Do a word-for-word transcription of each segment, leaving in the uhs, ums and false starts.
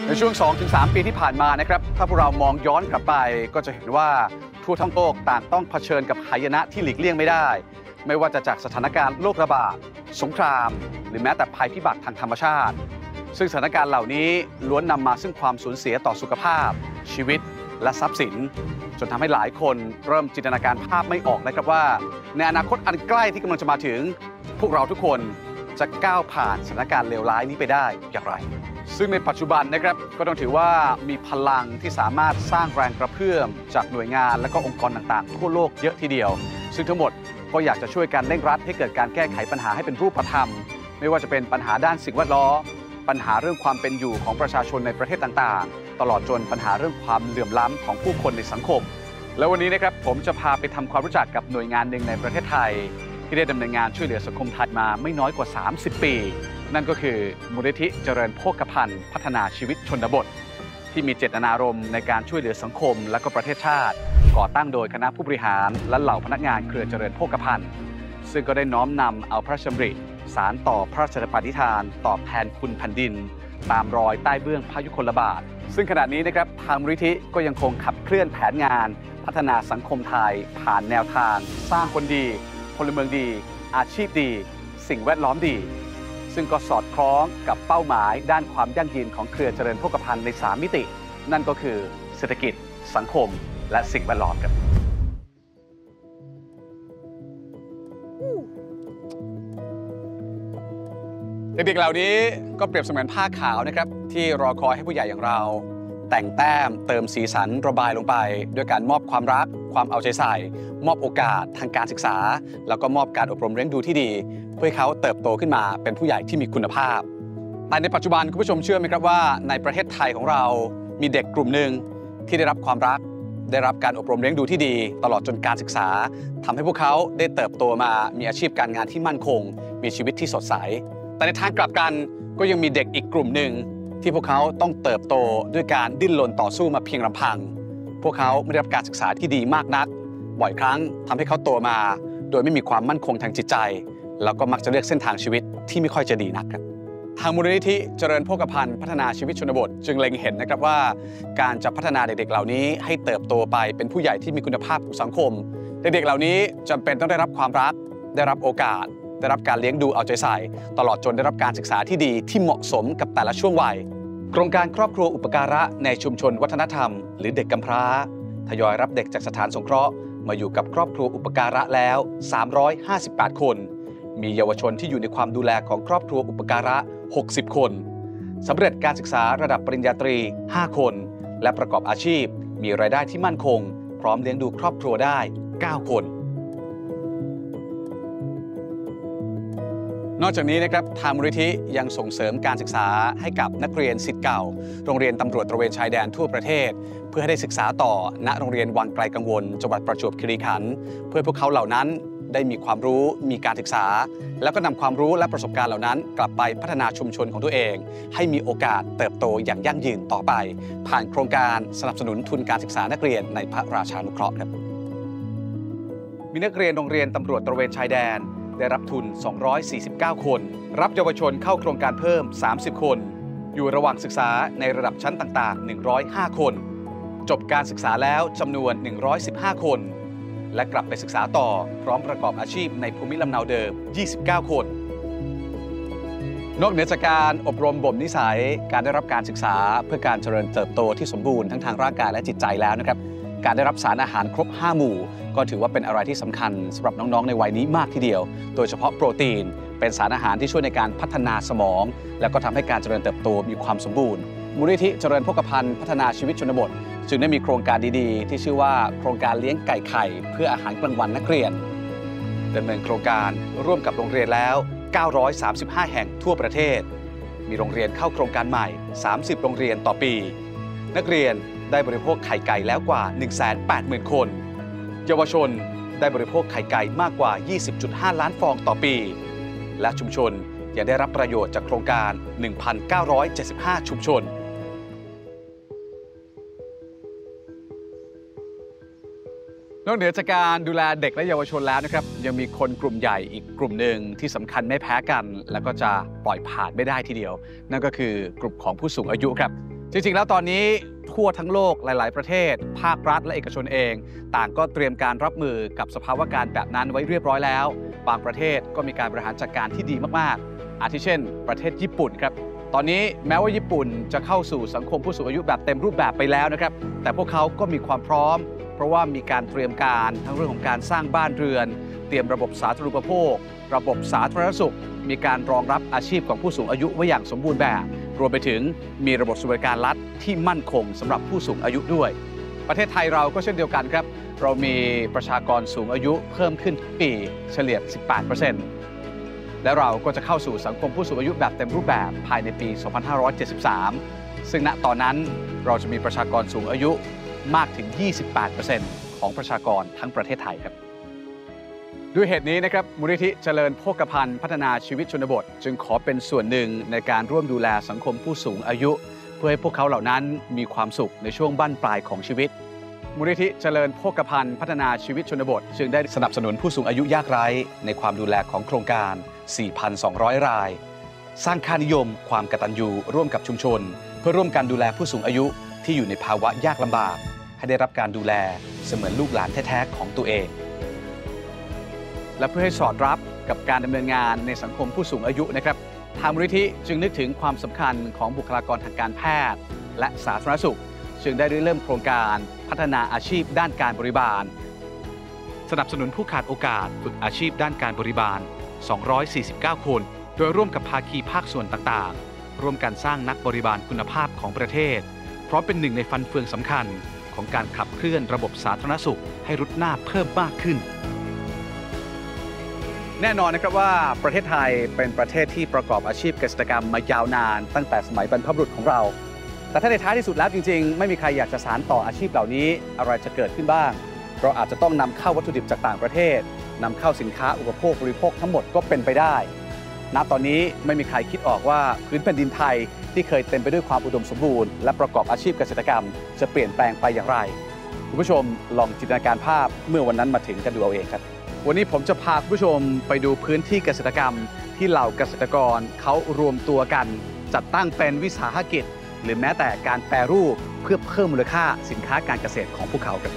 ในช่วง สองถึงสาม ปีที่ผ่านมานะครับถ้าพวกเรามองย้อนกลับไปก็จะเห็นว่าทั่วทั้งโลกต่างต้องเผชิญกับหายนะที่หลีกเลี่ยงไม่ได้ไม่ว่าจะจากสถานการณ์โรคระบาดสงครามหรือแม้แต่ภัยพิบัติทางธรรมชาติซึ่งสถานการณ์เหล่านี้ล้วนนำมาซึ่งความสูญเสียต่อสุขภาพชีวิตและทรัพย์สินจนทำให้หลายคนเริ่มจินตนาการภาพไม่ออกนะครับว่าในอนาคตอันใกล้ที่กำลังจะมาถึงพวกเราทุกคนจะก้าวผ่านสถานการณ์เลวร้ายนี้ไปได้อย่างไรซึ่งในปัจจุบันนะครับก็ต้องถือว่ามีพลังที่สามารถสร้างแรงกระเพื่อมจากหน่วยงานและก็องค์กรต่างๆทั่วโลกเยอะทีเดียวซึ่งทั้งหมดก็อยากจะช่วยกันเร่งรัดให้เกิดการแก้ไขปัญหาให้เป็นรูปธรรมไม่ว่าจะเป็นปัญหาด้านสิ่งแวดล้อมปัญหาเรื่องความเป็นอยู่ของประชาชนในประเทศต่างๆตลอดจนปัญหาเรื่องความเหลื่อมล้ำของผู้คนในสังคมแล้ววันนี้นะครับผมจะพาไปทำความรู้จักกับหน่วยงานหนึ่งในประเทศไทยที่ได้ดำเนินงานช่วยเหลือสังคมไทยมาไม่น้อยกว่าสามสิบปีนั่นก็คือมูลนิธิเจริญโภคภัณฑ์พัฒนาชีวิตชนบทที่มีเจตนารมณ์ในการช่วยเหลือสังคมและก็ประเทศชาติก่อตั้งโดยคณะผู้บริหารและเหล่าพนักงานเครือเจริญโภคภัณฑ์ซึ่งก็ได้น้อมนำเอาพระราชดำริสารต่อพระราชปณิธานตอบแทนคุณแผ่นดินตามรอยใต้เบื้องพระยุคลบาทซึ่งขณะนี้นะครับทางมูลนิธิก็ยังคงขับเคลื่อนแผนงานพัฒนาสังคมไทยผ่านแนวทางสร้างคนดีพลเมืองดีอาชีพดีสิ่งแวดล้อมดีซึ่งก็สอดคล้องกับเป้าหมายด้านความยั่งยืนของเครือเจริญโภคภัณฑ์ในสามมิตินั่นก็คือเศรษฐกิจสังคมและสิ่งแวดล้อมครับเด็กๆเหล่านี้ก็เปรียบเสมือนผ้าขาวนะครับที่รอคอยให้ผู้ใหญ่อย่างเราแต่งแต้มเติมสีสันระบายลงไปด้วยการมอบความรักความเอาใจใส่มอบโอกาสทางการศึกษาแล้วก็มอบการอบรมเลี้ยงดูที่ดีเพื่อให้เขาเติบโตขึ้นมาเป็นผู้ใหญ่ที่มีคุณภาพแต่ในปัจจุบันคุณผู้ชมเชื่อไหมครับว่าในประเทศไทยของเรามีเด็กกลุ่มหนึ่งที่ได้รับความรักได้รับการอบรมเลี้ยงดูที่ดีตลอดจนการศึกษาทำให้พวกเขาได้เติบโตมามีอาชีพการงานที่มั่นคงมีชีวิตที่สดใสแต่ในทางกลับกันก็ยังมีเด็กอีกกลุ่มหนึ่งที่พวกเขาต้องเติบโตด้วยการดิ้นรนต่อสู้มาเพียงลำพังพวกเขาไม่ได้รับการศึกษาที่ดีมากนักบ่อยครั้งทำให้เขาโตมาโดยไม่มีความมั่นคงทางจิตใจแล้วก็มักจะเลือกเส้นทางชีวิตที่ไม่ค่อยจะดีนักครับทางมูลนิธิเจริญโภคภัณฑ์พัฒนาชีวิตชนบทจึงเล็งเห็นนะครับว่าการจะพัฒนาเด็กๆเหล่านี้ให้เติบโตไปเป็นผู้ใหญ่ที่มีคุณภาพของสังคมเด็กๆเหล่านี้จำเป็นต้องได้รับความรักได้รับโอกาสได้รับการเลี้ยงดูเอาใจใส่ตลอดจนได้รับการศึกษาที่ดีที่เหมาะสมกับแต่ละช่วงวัยโครงการครอบครัวอุปการะในชุมชนวัฒนธรรมหรือเด็กกำพร้าทยอยรับเด็กจากสถานสงเคราะห์มาอยู่กับครอบครัวอุปการะแล้วสามร้อยห้าสิบแปดคนมีเยาวชนที่อยู่ในความดูแลของครอบครัวอุปการะหกสิบคนสำเร็จการศึกษาระดับปริญญาตรีห้าคนและประกอบอาชีพมีรายได้ที่มั่นคงพร้อมเลี้ยงดูครอบครัวได้เก้าคนนอกจากนี้นะครับทางมูลนิธิยังส่งเสริมการศึกษาให้กับนักเรียนศิษย์เก่าโรงเรียนตำรวจตระเวนชายแดนทั่วประเทศเพื่อให้ได้ศึกษาต่อณโรงเรียนวังไกลกังวลจังหวัดประจวบคีรีขันธ์เพื่อพวกเขาเหล่านั้นได้มีความรู้มีการศึกษาแล้วก็นำความรู้และประสบการณ์เหล่านั้นกลับไปพัฒนาชุมชนของตัวเองให้มีโอกาสเติบโตอย่างยั่งยืนต่อไปผ่านโครงการสนับสนุนทุนการศึกษานักเรียนในพระราชานุเคราะห์ครับมีนักเรียนโรงเรียนตำรวจตระเวนชายแดนได้รับทุนสองร้อยสี่สิบเก้าคนรับเยาวชนเข้าโครงการเพิ่มสามสิบคนอยู่ระหว่างศึกษาในระดับชั้นต่างๆหนึ่งร้อยห้าคนจบการศึกษาแล้วจำนวนหนึ่งร้อยสิบห้าคนและกลับไปศึกษาต่อพร้อมประกอบอาชีพในภูมิลำเนาเดิมยี่สิบเก้าคนนอกเหนือจากการอบรมบ่มนิสัยการได้รับการศึกษาเพื่อการเจริญเติบโตที่สมบูรณ์ทั้งทางร่างกายและจิตใจแล้วนะครับการได้รับสารอาหารครบห้าหมู่ก็ถือว่าเป็นอะไรที่สำคัญสำหรับน้องๆในวัยนี้มากทีเดียวโดยเฉพาะโปรตีนเป็นสารอาหารที่ช่วยในการพัฒนาสมองและก็ทำให้การเจริญเติบโตมีความสมบูรณ์มูลนิธิเจริญโภคภัณฑ์พัฒนาชีวิตชนบทจึงได้มีโครงการดีๆที่ชื่อว่าโครงการเลี้ยงไก่ไข่เพื่ออาหารกลางวันนักเรียนดำเนินโครงการร่วมกับโรงเรียนแล้วเก้าร้อยสามสิบห้าแห่งทั่วประเทศมีโรงเรียนเข้าโครงการใหม่สามสิบโรงเรียนต่อปีนักเรียนได้บริโภคไข่ไก่แล้วกว่า หนึ่งแสนแปดหมื่น คนเยาวชนได้บริโภคไข่ไก่มากกว่า ยี่สิบจุดห้า ล้านฟองต่อปีและชุมชนยังได้รับประโยชน์จากโครงการ หนึ่งพันเก้าร้อยเจ็ดสิบห้า ชุมชนนอกเหนือจากการดูแลเด็กและเยาวชนแล้วนะครับยังมีคนกลุ่มใหญ่อีกกลุ่มหนึ่งที่สำคัญไม่แพ้กันแล้วก็จะปล่อยผ่านไม่ได้ทีเดียวนั่นก็คือกลุ่มของผู้สูงอายุครับจริงๆแล้วตอนนี้ทั่วทั้งโลกหลายๆประเทศภาครัฐและเอกชนเองต่างก็เตรียมการรับมือกับสภาวะการแบบนั้นไว้เรียบร้อยแล้วบางประเทศก็มีการบริหารจัดการที่ดีมากๆอาทิเช่นประเทศญี่ปุ่นครับตอนนี้แม้ว่าญี่ปุ่นจะเข้าสู่สังคมผู้สูงอายุแบบเต็มรูปแบบไปแล้วนะครับแต่พวกเขาก็มีความพร้อมเพราะว่ามีการเตรียมการทั้งเรื่องของการสร้างบ้านเรือนเตรียมระบบสาธารณูปโภคระบบสาธารณสุขมีการรองรับอาชีพของผู้สูงอายุไว้อย่างสมบูรณ์แบบรวมไปถึงมีระบบสวัสดิการรัฐที่มั่นคงสำหรับผู้สูงอายุด้วยประเทศไทยเราก็เช่นเดียวกันครับเรามีประชากรสูงอายุเพิ่มขึ้นทุกปีเฉลี่ย สิบแปดเปอร์เซ็นต์ และเราก็จะเข้าสู่สังคมผู้สูงอายุแบบเต็มรูปแบบภายในปี สองพันห้าร้อยเจ็ดสิบสาม ซึ่งณตอนนั้นเราจะมีประชากรสูงอายุมากถึง ยี่สิบแปดเปอร์เซ็นต์ ของประชากรทั้งประเทศไทยครับด้วยเหตุนี้นะครับมูลนิธิเจริญโภคภัณฑ์พัฒนาชีวิตชนบทจึงขอเป็นส่วนหนึ่งในการร่วมดูแลสังคมผู้สูงอายุเพื่อให้พวกเขาเหล่านั้นมีความสุขในช่วงบั้นปลายของชีวิตมูลนิธิเจริญโภคภัณฑ์พัฒนาชีวิตชนบทจึงได้สนับสนุนผู้สูงอายุยากไร้ในความดูแลของโครงการ สี่พันสองร้อย รายสร้างค่านิยมความกตัญญูร่วมกับชุมชนเพื่อร่วมกันดูแลผู้สูงอายุที่อยู่ในภาวะยากลำบากให้ได้รับการดูแลเสมือนลูกหลานแท้ๆของตัวเองและเพื่อให้สอดรับกับการดำเนินงานในสังคมผู้สูงอายุนะครับทางมูลนิธิจึงนึกถึงความสำคัญของบุคลากรทางการแพทย์และสาธารณสุขจึงได้เริ่มโครงการพัฒนาอาชีพด้านการบริบาลสนับสนุนผู้ขาดโอกาสฝึกอาชีพด้านการบริบาลสองร้อยสี่สิบเก้าคนโดยร่วมกับภาคีภาคส่วนต่างๆร่วมกันสร้างนักบริบาลคุณภาพของประเทศเพราะเป็นหนึ่งในฟันเฟืองสำคัญของการขับเคลื่อนระบบสาธารณสุขให้รุดหน้าเพิ่มมากขึ้นแน่นอนนะครับว่าประเทศไทยเป็นประเทศที่ประกอบอาชีพเกษตรกรรมมายาวนานตั้งแต่สมัยบรรพบุรุษของเราแต่ถ้าในท้ายที่สุดแล้วจริงๆไม่มีใครอยากจะสานต่ออาชีพเหล่านี้อะไรจะเกิดขึ้นบ้างเราอาจจะต้องนำเข้าวัตถุดิบจากต่างประเทศนำเข้าสินค้าอุปโภคบริโภคทั้งหมดก็เป็นไปได้ณตอนนี้ไม่มีใครคิดออกว่าพื้นแผ่นดินไทยที่เคยเต็มไปด้วยความอุดมสมบูรณ์และประกอบอาชีพเกษตรกรรมจะเปลี่ยนแปลงไปอย่างไรคุณผู้ชมลองจินตนาการภาพเมื่อวันนั้นมาถึงกันดูเอาเองครับวันนี้ผมจะพาคุณผู้ชมไปดูพื้นที่เกษตรกรรมที่เหล่าเกษตรกรเขารวมตัวกันจัดตั้งเป็นวิสาหกิจหรือแม้แต่การแปรรูปเพื่อเพิ่มมูลค่าสินค้าการเกษตรของพวกเขาครับ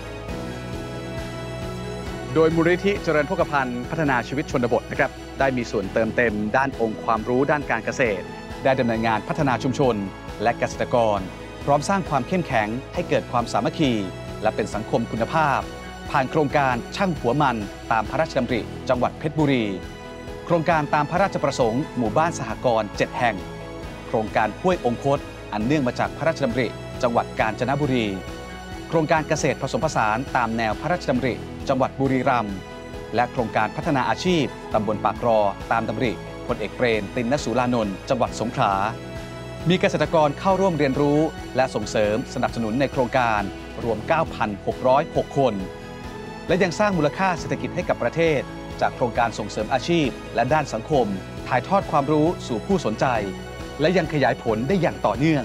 โดยมูลนิธิเจริญโภคภัณฑ์พัฒนาชีวิตชนบทนะครับได้มีส่วนเติมเต็มด้านองค์ความรู้ด้านการเกษตรได้ดำเนินงานพัฒนาชุมชนและเกษตรกรพร้อมสร้างความเข้มแข็งให้เกิดความสามัคคีและเป็นสังคมคุณภาพผ่านโครงการช่างหัวมันตามพระราชดำริจังหวัดเพชรบุรีโครงการตามพระราชประสงค์หมู่บ้านสหกรณ์เจ็ดแห่งโครงการห้วยองคตอันเนื่องมาจากพระราชดำริจังหวัดกาญจนบุรีโครงการเกษตรผสมผสานตามแนวพระราชดำริจังหวัดบุรีรัมย์และโครงการพัฒนาอาชีพตำบลปากรอตามดำริพลเอกเปรมติณสูรานนท์จังหวัดสงขลามีเกษตรกรเข้าร่วมเรียนรู้และส่งเสริมสนับสนุนในโครงการรวม เก้าพันหกร้อยหก คนและยังสร้างมูลค่าเศรษฐกิจให้กับประเทศจากโครงการส่งเสริมอาชีพและด้านสังคมถ่ายทอดความรู้สู่ผู้สนใจและยังขยายผลได้อย่างต่อเนื่อง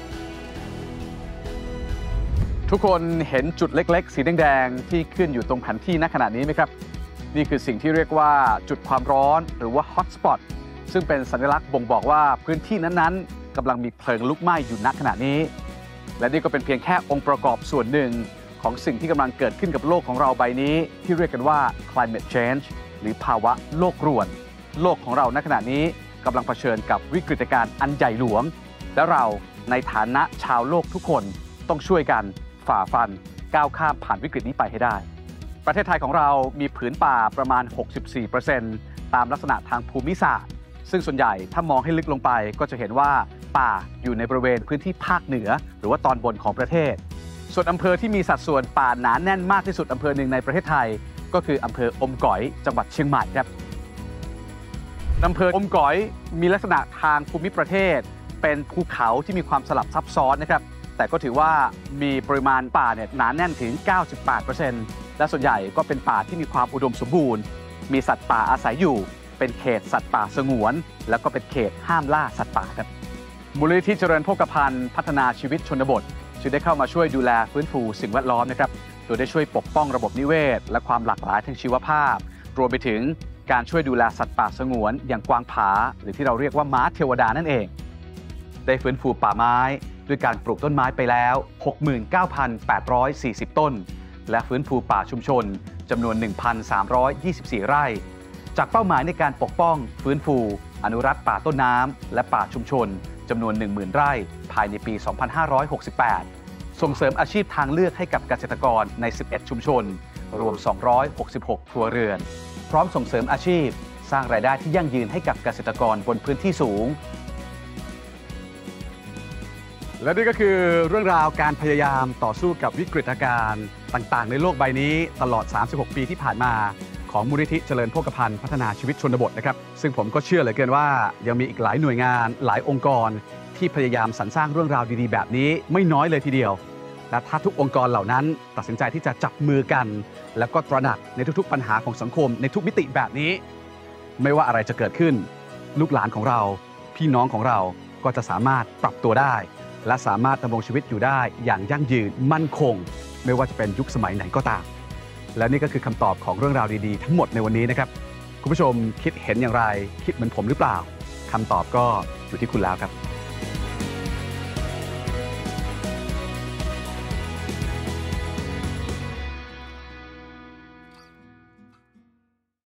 ทุกคนเห็นจุดเล็กๆสีแดงๆที่ขึ้นอยู่ตรงแผนที่ณขณะนี้ไหมครับนี่คือสิ่งที่เรียกว่าจุดความร้อนหรือว่า ฮอตสปอต ซึ่งเป็นสัญลักษณ์บ่งบอกว่าพื้นที่นั้นๆกำลังมีเพลิงลุกไหม้อยู่ณขณะนี้และนี่ก็เป็นเพียงแค่องค์ประกอบส่วนหนึ่งของสิ่งที่กำลังเกิดขึ้นกับโลกของเราใบนี้ที่เรียกกันว่า climate change หรือภาวะโลกรวนโลกของเราณขณะนี้กำลังเผชิญกับวิกฤตการณ์อันใหญ่หลวงและเราในฐานะชาวโลกทุกคนต้องช่วยกันฝ่าฟันก้าวข้ามผ่านวิกฤตนี้ไปให้ได้ประเทศไทยของเรามีผืนป่าประมาณ หกสิบสี่เปอร์เซ็นต์ ตามลักษณะทางภูมิศาสตร์ซึ่งส่วนใหญ่ถ้ามองให้ลึกลงไปก็จะเห็นว่าป่าอยู่ในบริเวณพื้นที่ภาคเหนือหรือว่าตอนบนของประเทศส่วนอำเภอที่มีสัดส่วนป่าหนาแน่นมากที่สุดอำเภอหนึ่งในประเทศไทยก็คืออำเภออมก๋อยจังหวัดเชียงใหม่ครับอำเภออมก๋อยมีลักษณะทางภูมิประเทศเป็นภูเขาที่มีความสลับซับซ้อนนะครับแต่ก็ถือว่ามีปริมาณป่าเนี่ยหนาแน่นถึง เก้าสิบแปดเปอร์เซ็นต์ และส่วนใหญ่ก็เป็นป่าที่มีความอุดมสมบูรณ์มีสัตว์ป่าอาศัยอยู่เป็นเขตสัตว์ป่าสงวนแล้วก็เป็นเขตห้ามล่าสัตว์ป่าครับมูลนิธิเจริญโภคภัณฑ์พัฒนาชีวิตชนบทจึงได้เข้ามาช่วยดูแลฟื้นฟูสิ่งแวดล้อมนะครับโดยได้ช่วยปกป้องระบบนิเวศและความหลากหลายทางชีวภาพรวมไปถึงการช่วยดูแลสัตว์ป่าสงวนอย่างกวางผาหรือที่เราเรียกว่าม้าเทวดานั่นเองได้ฟื้นฟูป่าไม้ด้วยการปลูกต้นไม้ไปแล้ว หกหมื่นเก้าพันแปดร้อยสี่สิบ ต้นและฟื้นฟูป่าชุมชนจำนวน หนึ่งพันสามร้อยยี่สิบสี่ ไร่จากเป้าหมายในการปกป้องฟื้นฟูอนุรักษ์ป่าต้นน้ำและป่าชุมชนจำนวน หนึ่งหมื่น ไร่ภายในปี สองพันห้าร้อยหกสิบแปด ส่งเสริมอาชีพทางเลือกให้กับเกษตรกรใน สิบเอ็ด ชุมชนรวม สองร้อยหกสิบหก ครัวเรือนพร้อมส่งเสริมอาชีพสร้างรายได้ที่ยั่งยืนให้กับเกษตรกรบนพื้นที่สูงและนี่ก็คือเรื่องราวการพยายามต่อสู้กับวิกฤตการณ์ต่างๆในโลกใบนี้ตลอด สามสิบหก ปีที่ผ่านมาของมูลนิธิเจริญโภคภัณฑ์พัฒนาชีวิตชนบทนะครับซึ่งผมก็เชื่อเหลือเกินว่ายังมีอีกหลายหน่วยงานหลายองค์กรที่พยายามสรรสร้างเรื่องราวดีๆแบบนี้ไม่น้อยเลยทีเดียวและถ้าทุกองค์กรเหล่านั้นตัดสินใจที่จะจับมือกันแล้วก็ตระหนักในทุกๆปัญหาของสังคมในทุกมิติแบบนี้ไม่ว่าอะไรจะเกิดขึ้นลูกหลานของเราพี่น้องของเราก็จะสามารถปรับตัวได้และสามารถดำรงชีวิตอยู่ได้อย่างยั่งยืนมั่นคงไม่ว่าจะเป็นยุคสมัยไหนก็ตามและนี่ก็คือคำตอบของเรื่องราวดีๆทั้งหมดในวันนี้นะครับคุณผู้ชมคิดเห็นอย่างไรคิดเหมือนผมหรือเปล่าคำตอบก็อยู่ที่คุณแล้วครับ